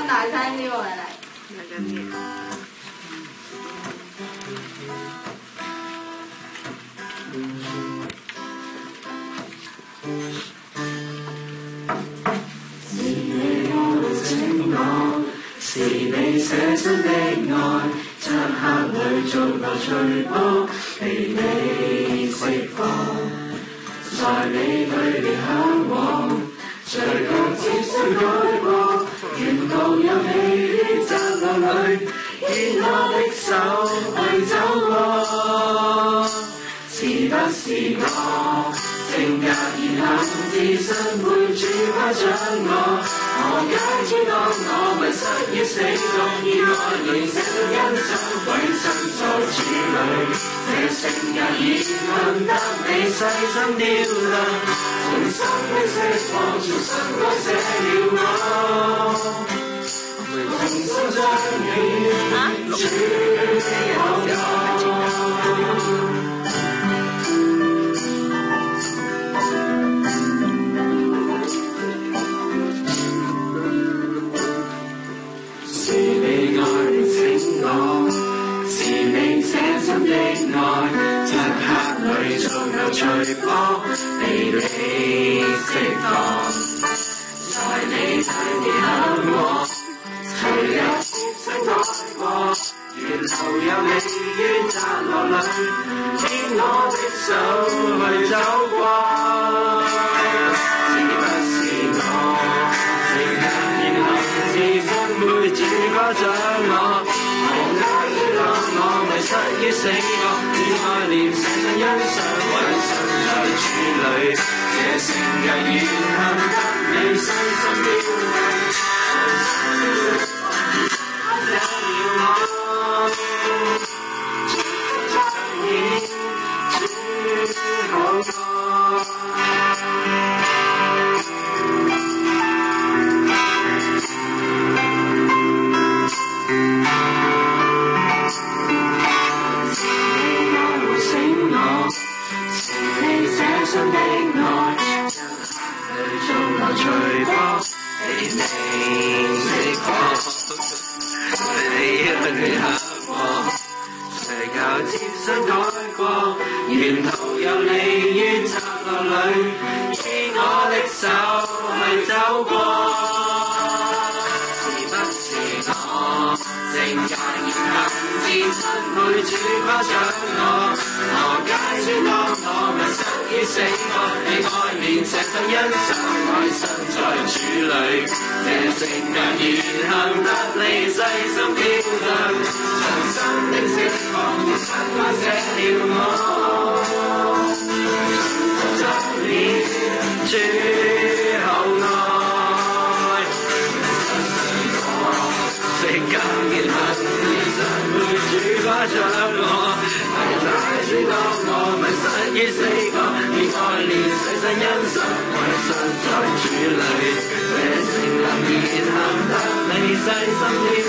大聲啲喎，你嚟。 嚟緊嘅。 是你愛醒我，是你寫真的愛，漆黑裏逐流隨波，被你釋放，在你裏面向往，隨腳接身改過，沿途有你於窄路裏，牽我的手去走過，是不是我？性格言行自信背住誇獎我，何解知當我迷失於死角，以愛戀寫信欣賞，委身在處女，這性格言行得你細心雕琢，重新的釋放，重新改寫了我，重新將你處後我。是你寫真的愛，漆黑裏逐流隨波，被你釋放，在你裏面向往，隨日接身改過，沿途有你於窄路裏，牽我的手去走過，是不是我？性格言行自信背住誇獎我。迷失於死角，以愛戀寫信欣賞，委身在處女，這性格言行得你細心雕琢，寫了我，將你處好過。真的愛，漆黑裏逐流隨波，被你釋放，在你裏向往，隨靠接身改過，沿途有你於窄路裏，牽我的手去走過，是不是我？性格言行自信背住誇獎我，何解知當我迷失於死角，你愛戀寫信欣賞，委身在處女，這性格言行得你細心雕琢，重新的釋放，重新改寫了我，將你處後愛，性格言行自信背住誇獎我，係太知當我迷失於死角，以愛戀細心欣賞，委身在處女，這性格言行得你細心雕